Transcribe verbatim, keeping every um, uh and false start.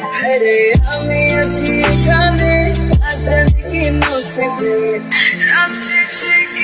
আরে আমি আছি এখানে, আজ দেখি নো সেক্রেট, রাত শেষে